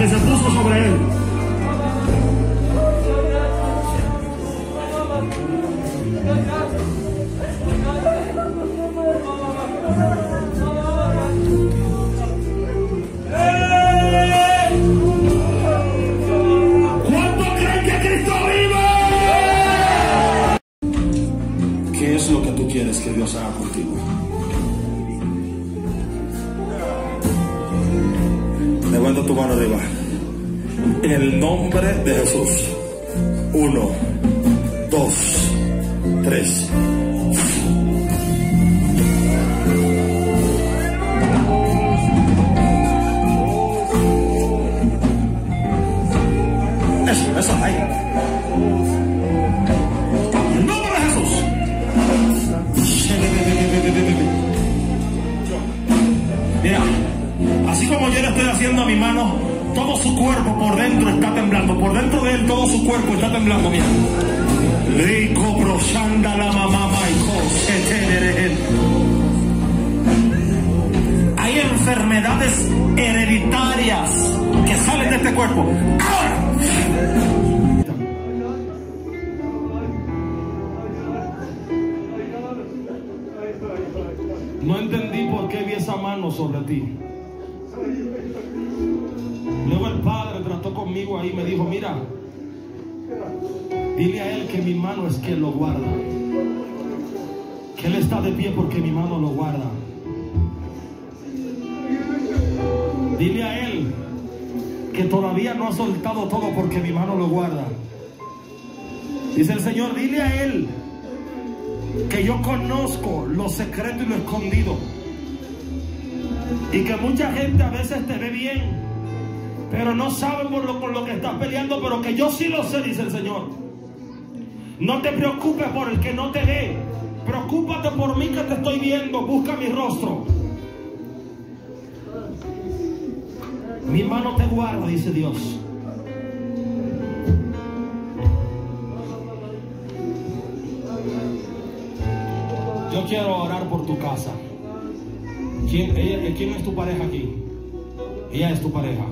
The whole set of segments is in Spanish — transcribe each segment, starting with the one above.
que se puso sobre él. ¿Cuántos creen que Cristo vive? ¿Qué es lo que tú quieres que Dios haga contigo? Levanta tu mano arriba. En el nombre de Jesús. 1, 2, 3. Eso, ahí. En el nombre de Jesús. Mira, así como yo le estoy haciendo a mi mano, todo su cuerpo por dentro está temblando. Por dentro de él todo su cuerpo está temblando. Mira. Rico prosanda la mamá hay enfermedades hereditarias que salen de este cuerpo. ¡Ahora! No entendí por qué vi esa mano sobre ti. Luego el Padre trató conmigo ahí y me dijo, mira, dile a él que mi mano es quien lo guarda. Que él está de pie porque mi mano lo guarda. Dile a él que todavía no ha soltado todo porque mi mano lo guarda. Dice el Señor, dile a él que yo conozco lo secreto y lo escondido. Y que mucha gente a veces te ve bien, pero no sabe por lo que estás peleando, pero que yo sí lo sé, dice el Señor. No te preocupes por el que no te ve. Preocúpate por mí que te estoy viendo. Busca mi rostro. Mi mano te guarda, dice Dios. Yo quiero orar por tu casa. ¿Quién es tu pareja aquí? Ella es tu pareja.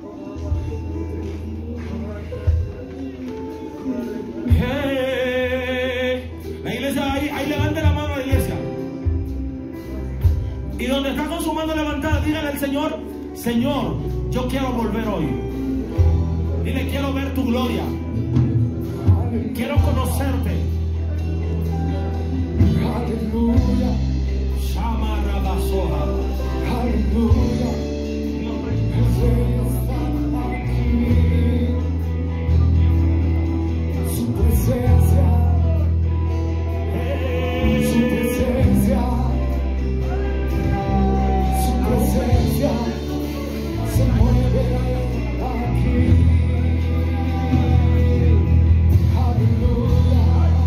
Hey. La iglesia, ahí levante la mano a la iglesia. Y donde está con su mano levantada, dígale al Señor, Señor, yo quiero volver hoy. Dile, quiero ver tu gloria. Quiero conocerte. Aleluya. Shama Rabasoha. Aleluya. Su presencia. Su presencia. Su presencia se mueve aquí. Aleluya.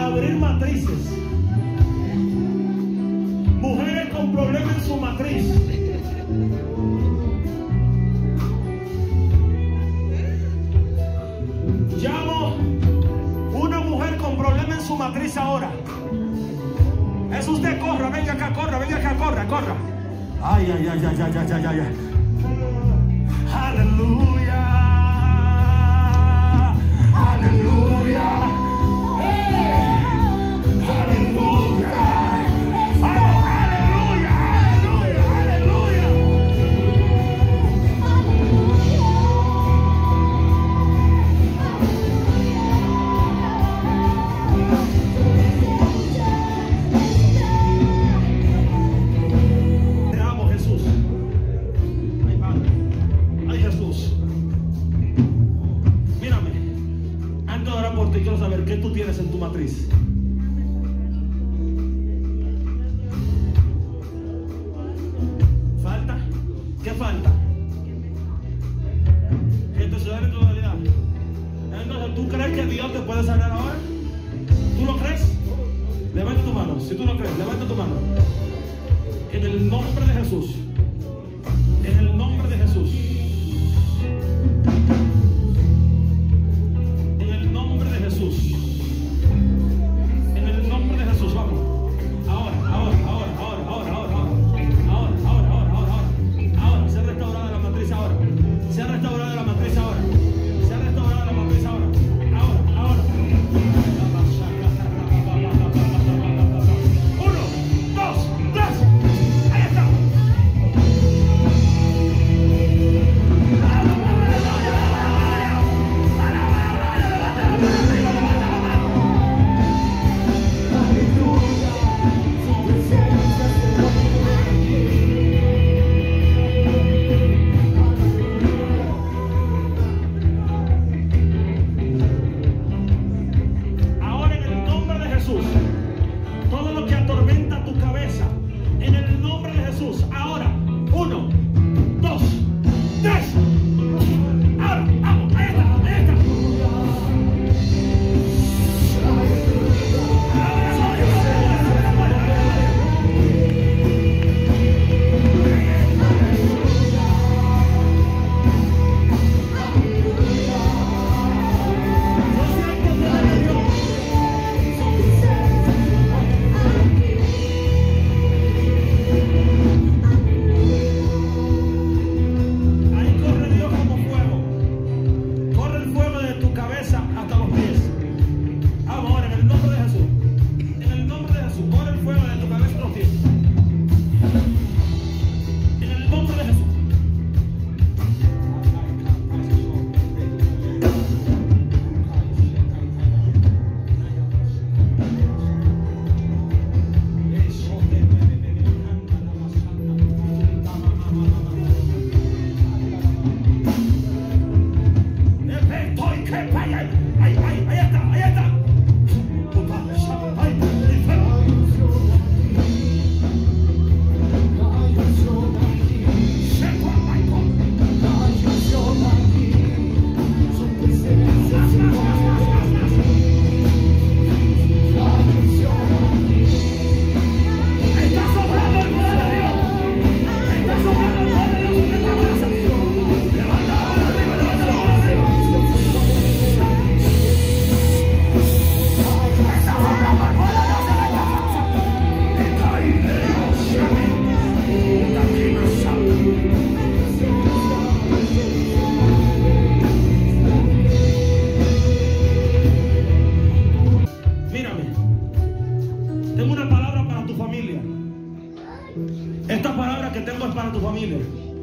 abrir matrices. Mujeres con problemas en su matriz. Llamo una mujer con problemas en su matriz ahora. Es usted, corra, venga acá, corra, corra. Ay, ay, ay, ay, ay, ay, ay, ay. Aleluya. Aleluya. Aleluya. Quiero saber qué tú tienes en tu matriz. ¿Falta? ¿Qué falta? Que te suceda en tu realidad. Entonces, ¿tú crees que Dios te puede sanar ahora? ¿Tú lo crees? Levanta tu mano. Si tú lo crees, levanta tu mano. En el nombre de Jesús. En el nombre de Jesús. Jesús. En el nombre de Jesús, vamos. Ahora. Se ha restaurado la matriz ahora. Se ha restaurado la matriz ahora. Se ha restaurado la matriz ahora. Ahora. 1, 2, 3. Ahí está. Todo lo que atormenta tu cabeza, en el nombre de Jesús, ahora, 1, 2, 3, ahora, vamos, ahí está. Esta palabra que tengo es para tu familia.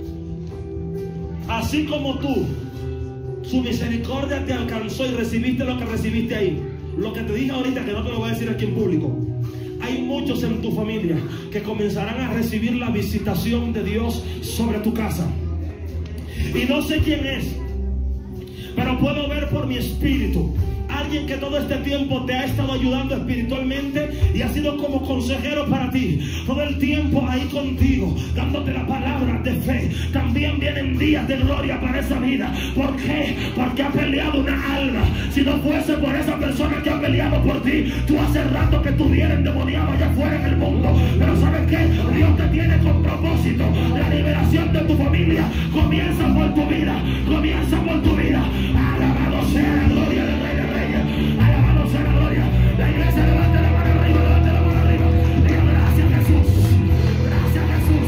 Así como tú, su misericordia te alcanzó y recibiste lo que recibiste ahí. Lo que te dije ahorita, que no te lo voy a decir aquí en público. Hay muchos en tu familia que comenzarán a recibir la visitación de Dios sobre tu casa. Y no sé quién es, pero puedo ver por mi espíritu alguien que todo este tiempo te ha estado ayudando espiritualmente y ha sido como consejero para ti. Todo el tiempo ahí contigo, dándote la palabra de fe. También vienen días de gloria para esa vida. ¿Por qué? Porque ha peleado una alma. Si no fuese por esa persona que ha peleado por ti, tú hace rato que estuviera endemoniado allá afuera en el mundo. Pero ¿sabes qué? Dios te tiene con propósito. La liberación de tu familia comienza por tu vida. Comienza por tu vida. Alabado sea la gloria del Rey de Reyes. Alabado sea la gloria. La iglesia levante la mano arriba, levante la mano arriba. Diga gracias Jesús. Gracias Jesús.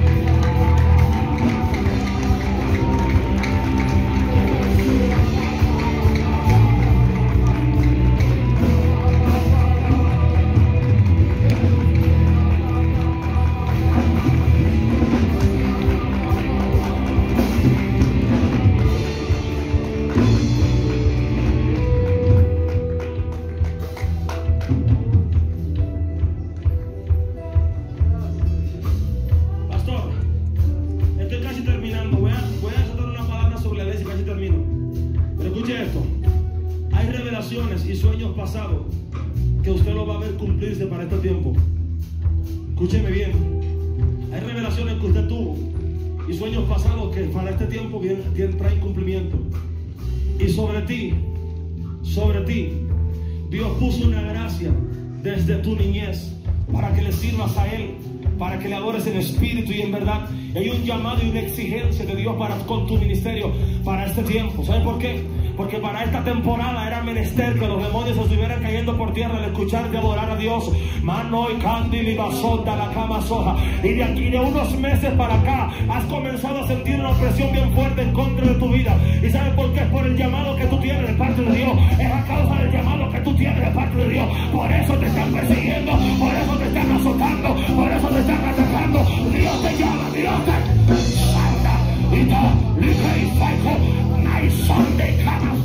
Y sueños pasados que usted lo va a ver cumplirse para este tiempo. Escúcheme bien. Hay revelaciones que usted tuvo y sueños pasados que para este tiempo traen cumplimiento. Y sobre ti, Dios puso una gracia desde tu niñez para que le sirvas a Él, para que le adores en espíritu y en verdad. Hay un llamado y una exigencia de Dios con tu ministerio para este tiempo. ¿Sabe por qué? Porque para esta temporada era menester que los demonios estuvieran cayendo por tierra al escuchar de adorar a Dios. Mano y cándil y basota la cama soja. Y de aquí de unos meses para acá has comenzado a sentir una opresión bien fuerte en contra de tu vida. ¿Y sabes por qué? Es por el llamado que tú tienes de parte de Dios. Es a causa del llamado que tú tienes de parte de Dios. Por eso te están persiguiendo, por eso te están azotando, por eso te están atacando. Dios te llama, Dios te salta y te liga y saco. My Sunday Cama.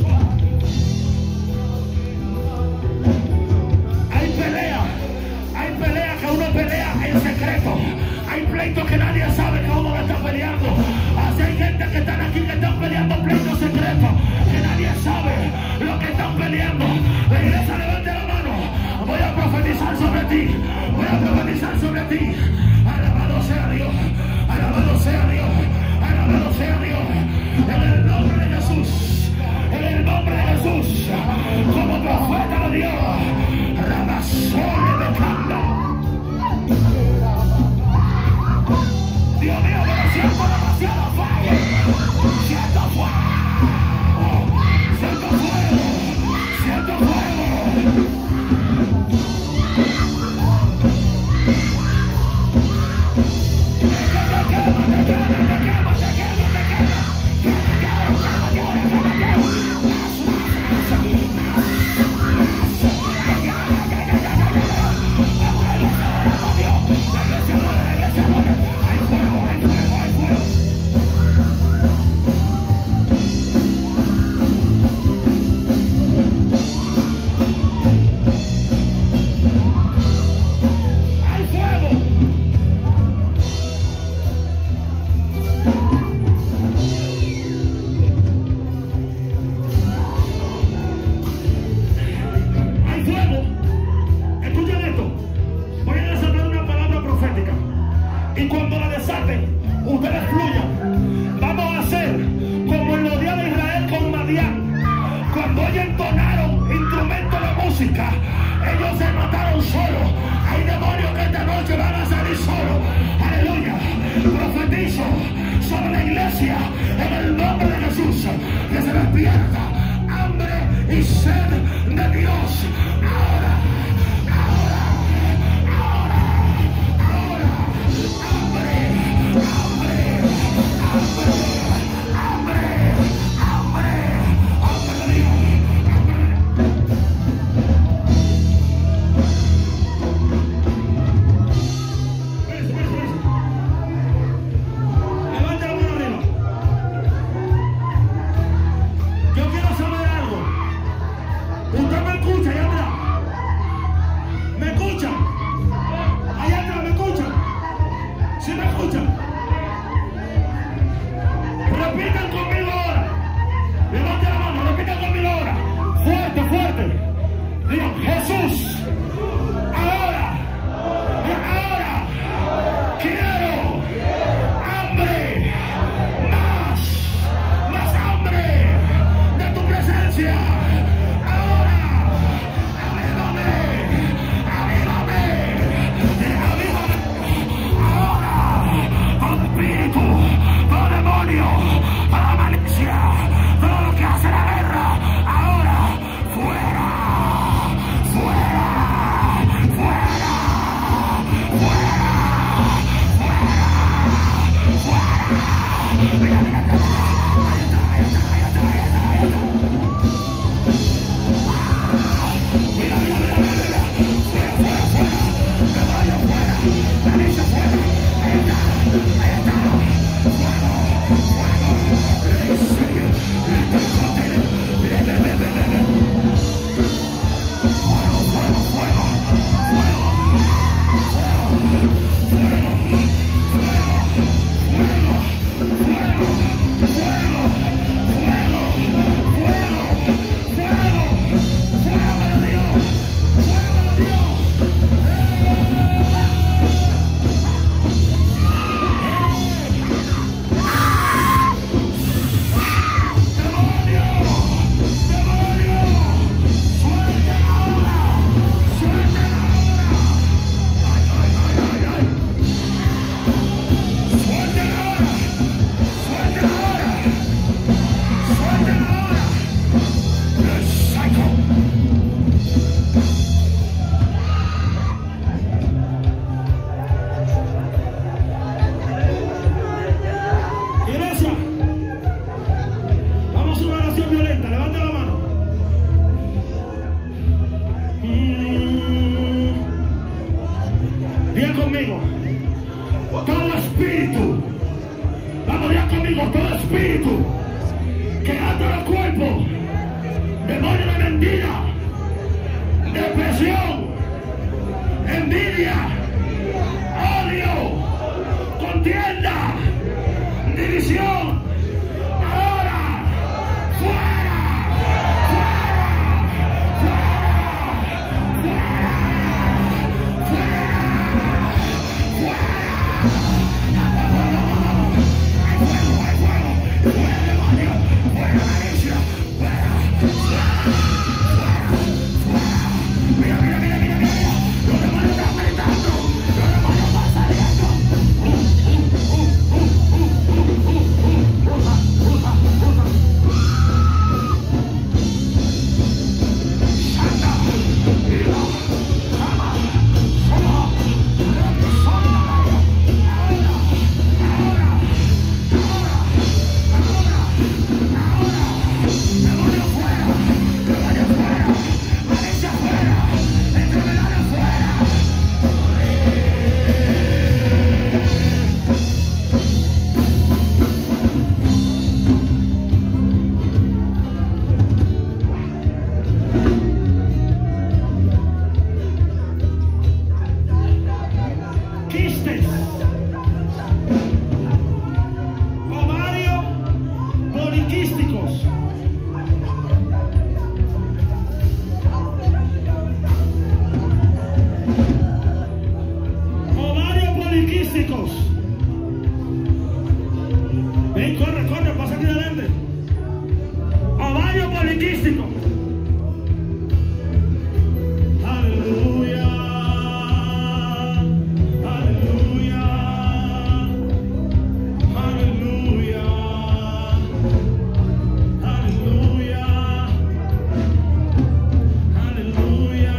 Hay pelea que uno pelea en secreto. Hay pleitos que nadie sabe que uno está peleando. Así hay gente que están aquí que están peleando pleitos secretos, que nadie sabe lo que están peleando. La iglesia levante la mano. Voy a profetizar sobre ti. Voy a profetizar sobre ti. Alabado sea Dios. Alabado sea Dios. Alabado sea Dios. En el nombre de Jesús. En el nombre de Jesús. Como profeta de Dios. Rabasole de Canda. Dios mío, pero siento demasiado fuego. Siento fuego. Siento fuego. Siento fuego. Ellos se mataron solos. Hay demonios que esta noche van a salir solos. Aleluya. Profetizo sobre la iglesia en el nombre de Jesús. Que se despierta hambre y sed de Dios. Ahora. espíritu que ata los cuerpos, demonio de mentira, depresión, envidia, odio, contienda, división, ahora, fuera, ven, corre, corre, pasa aquí adelante. Ovario poliquístico. Aleluya, aleluya, aleluya, aleluya, aleluya,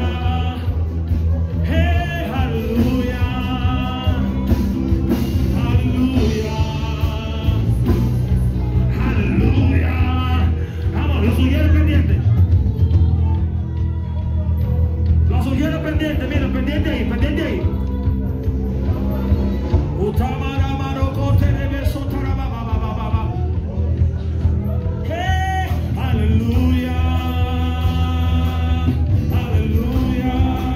hey, aleluya. Los ujieres pendientes. Los ujieres pendientes, mira, pendiente ahí, pendiente ahí. Aleluya, aleluya.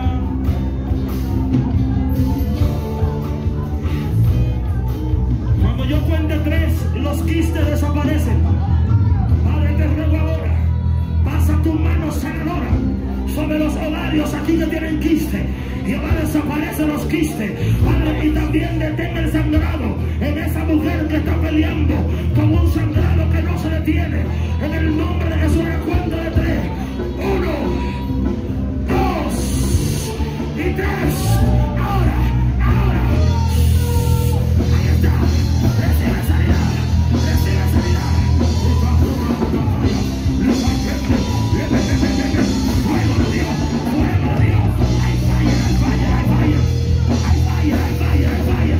Cuando yo cuente 3, los quistes desaparecen. Te ruego ahora, pasa tu mano sanadora sobre los ovarios aquí que tienen quiste. Y ahora desaparecen los quistes, Padre, y también detén el sangrado en esa mujer que está peleando con un sangrado que no se detiene. En el nombre de Jesús, a cuenta de 3. 1, 2 y 3. Ahora, ahora. Ahí está. Recibe sanidad. Recibe sanidad. Fuego de Dios, fuego de Dios. Hay falla, hay falla, hay falla. Hay falla, hay falla, hay falla.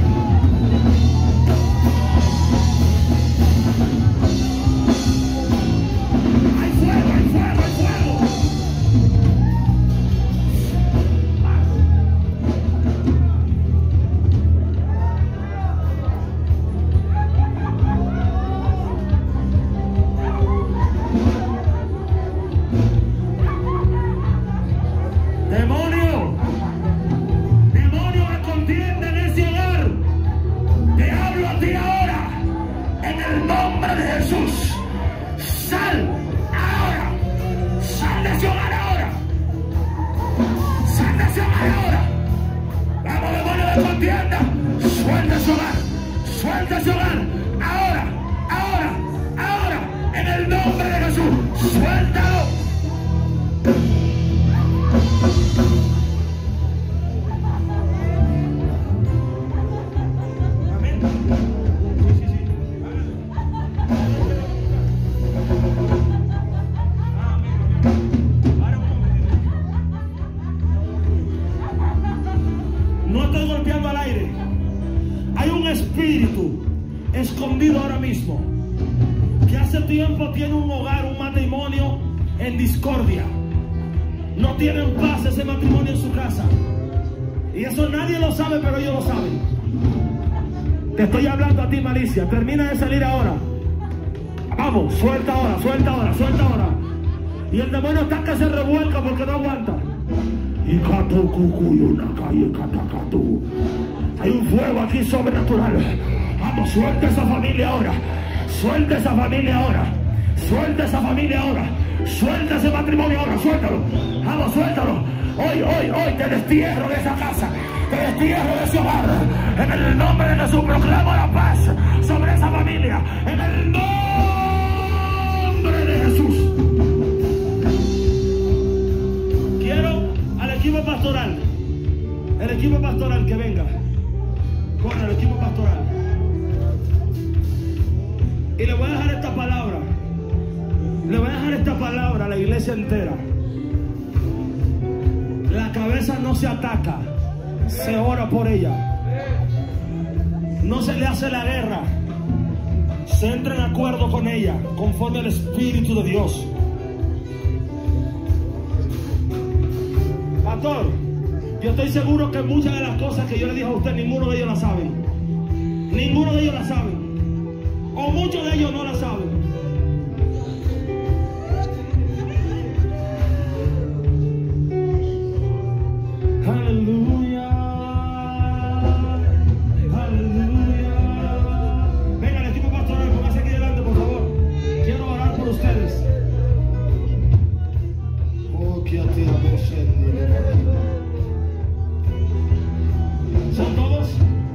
Hay fuego, hay fuego, hay fuego. Demonio, demonio que contiende en ese hogar, te hablo a ti ahora, en el nombre de Jesús. Sal ahora, sal de ese hogar ahora, sal de ese hogar ahora. Vamos, demonio de contienda, suelta ese hogar, suelta ese hogar, ahora, ahora, ahora, en el nombre de Jesús, suéltalo. Amén. Sí, sí, sí. No estoy golpeando al aire. Hay un espíritu escondido ahora mismo que hace tiempo tiene un hogar, un matrimonio en discordia. No tienen paz ese matrimonio en su casa. Y eso nadie lo sabe, pero ellos lo saben. Te estoy hablando a ti, malicia. Termina de salir ahora. Vamos, suelta ahora, suelta ahora, suelta ahora. Y el demonio está que se revuelca porque no aguanta. Y hay un fuego aquí sobrenatural. Vamos, suelta esa familia ahora. Suelta esa familia ahora. Suelta esa familia ahora. Suelta ese matrimonio ahora. Suéltalo. Vamos, suéltalo. Hoy te destierro de esa casa. Te destierro de ese hogar. En el nombre de Jesús proclamo la paz sobre esa familia. En el nombre de Jesús. Quiero al equipo pastoral. El equipo pastoral que venga. Con el equipo pastoral. Y le voy a dejar esta palabra. Le voy a dejar esta palabra a la iglesia entera. La cabeza no se ataca, se ora por ella. No se le hace la guerra, se entra en acuerdo con ella, conforme al Espíritu de Dios. Pastor, yo estoy seguro que muchas de las cosas que yo le dije a usted, ninguno de ellos la saben. Ninguno de ellos la saben. O muchos de ellos no la saben. Aleluya. Aleluya. Venga, el equipo pastoral, póngase aquí delante, por favor. Quiero orar por ustedes. Oh, que a ti ¿son todos?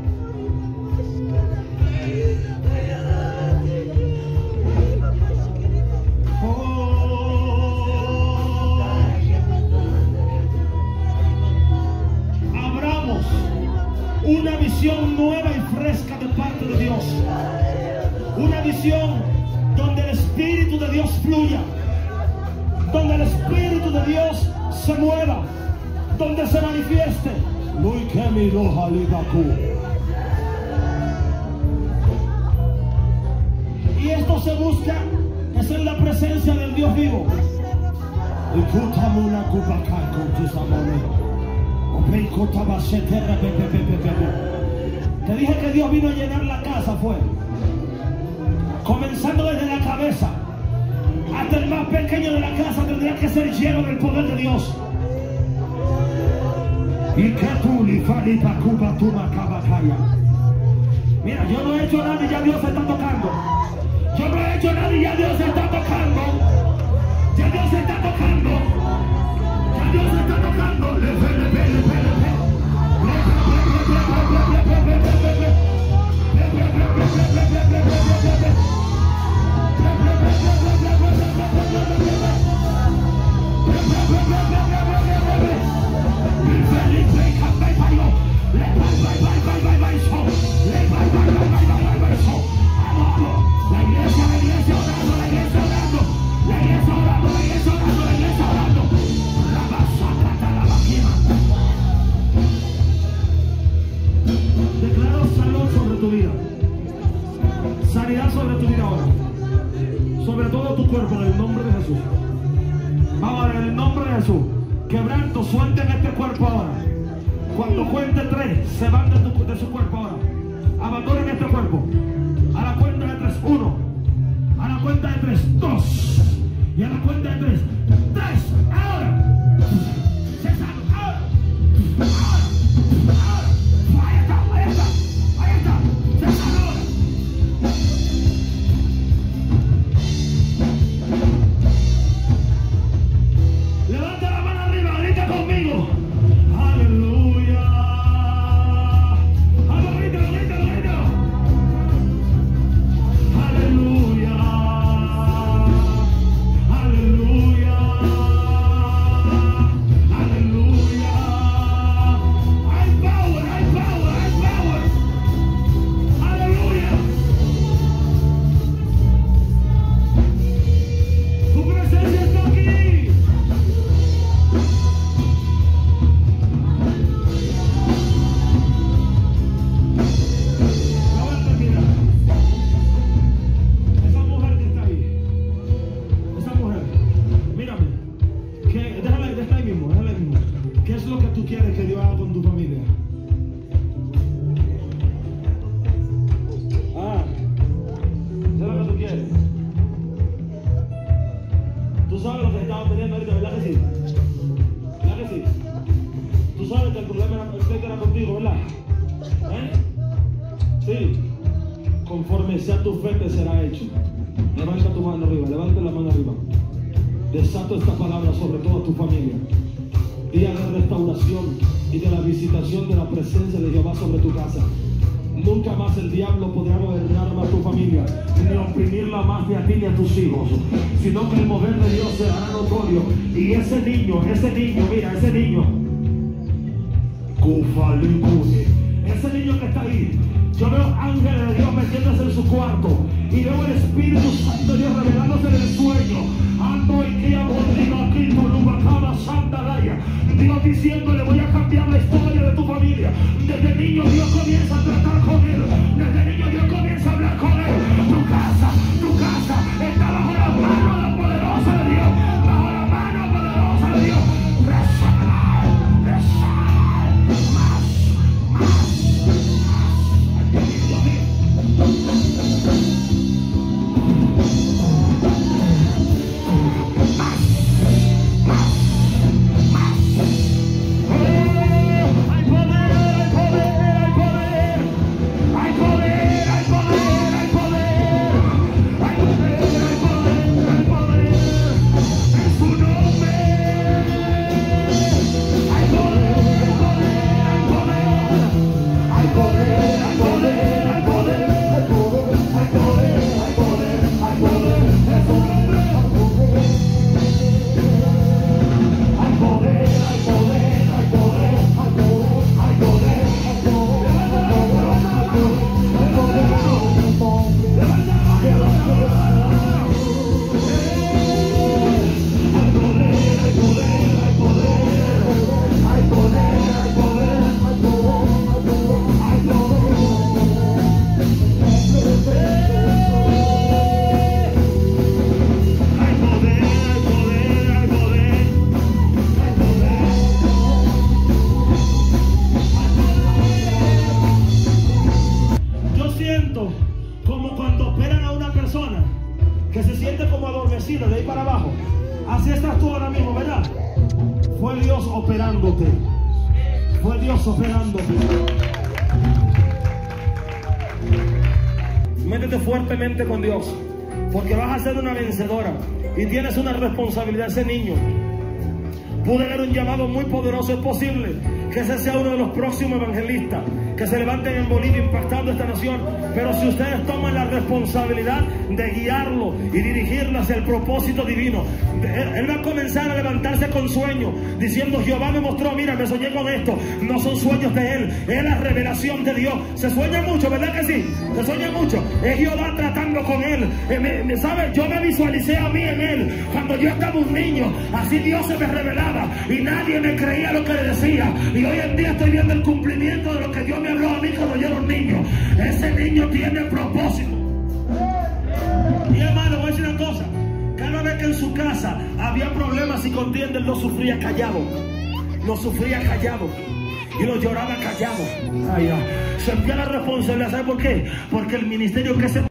Una visión nueva y fresca de parte de Dios. Una visión donde el Espíritu de Dios fluya, donde el Espíritu de Dios se mueva, donde se manifieste. Y esto se busca, es en la presencia del Dios vivo. Te dije que Dios vino a llenar la casa, fue comenzando desde la cabeza hasta el más pequeño de la casa. Tendría que ser lleno del poder de Dios. Mira, yo no he hecho nada y ya Dios se está tocando. Yo no he hecho nada y ya Dios se está tocando. Ya Dios se está tocando. Ya Dios se está tocando. Declaro salud sobre tu vida, sanidad sobre tu vida ahora, sobre todo tu cuerpo, en el nombre de Jesús. Ahora, en el nombre de Jesús, quebranto, suelten este cuerpo ahora. Cuando cuente 3, se van de su cuerpo ahora. Abandonen este cuerpo. A la cuenta de 3, 1. A la cuenta de 3, 2. Y a la cuenta de 3, 3. Ahora. César, ahora. Ahora. Ahí está, ahí está. Ahí está. César, ahora. Levanta la mano arriba, grita conmigo. Aleluya. Vamos, grítalo, grítalo, grítalo. Aleluya. Aleluya. Aleluya. Hay power, hay power, hay power. Aleluya. Tu presencia está aquí. No voy a terminar. Esa mujer que está ahí, esa mujer, mírame, déjala ahí mismo, déjala ahí mismo. ¿Qué es lo que tú quieres que Dios haga con tu familia? ¿Qué es lo que tú quieres? conforme sea tu fe te será hecho. Levanta tu mano arriba, levanta la mano arriba. Desato esta palabra sobre toda tu familia. Día de restauración y de la visitación de la presencia de Jehová sobre tu casa. Nunca más el diablo podrá gobernar más tu familia, ni oprimirla más ni a ti ni a tus hijos, sino que el mover de Dios será notorio. Y ese niño, mira, ese niño que está ahí, yo veo ángeles de Dios metiéndose en su cuarto y veo el Espíritu Santo de Dios revelándose en el sueño. Ando y que aquí por Ubacaba Sandalaya. Dios diciéndole: voy a cambiar la historia de tu familia. Desde niño Dios comienza a tratar con él. Desde niño Dios comienza a hablar con él. Tu casa está bajo la mano poderosa de Dios. Bajo la mano poderosa de Dios. Como cuando operan a una persona que se siente como adormecida de ahí para abajo. Así estás tú ahora mismo, ¿verdad? Fue Dios operándote. Fue Dios operándote. Métete fuertemente con Dios, porque vas a ser una vencedora y tienes una responsabilidad. Ese niño puede haber un llamado muy poderoso. Es posible que ese sea uno de los próximos evangelistas que se levanten en Bolivia impactando esta nación. Pero si ustedes toman la responsabilidad de guiarlo y dirigirlo hacia el propósito divino, él va a comenzar a levantarse con sueños, diciendo: Jehová me mostró, mira, me soñé con esto. No son sueños de él, es la revelación de Dios. Se sueña mucho, ¿verdad que sí? Se sueña mucho. Es Jehová tratando con él. ¿Sabe? Yo me visualicé a mí en él cuando yo estaba un niño. Así Dios se me revelaba y nadie me creía lo que le decía. Y hoy en día estoy viendo el cumplimiento de lo que Dios me habló a mí cuando yo era un niño. Ese niño tiene propósito. Y hermano, voy a decir una cosa: cada vez que en su casa había problemas y contiendas, lo sufría callado. Lo sufría callado. Y lo lloraba callado. Sentía la responsabilidad. ¿Sabe por qué? Porque el ministerio que ese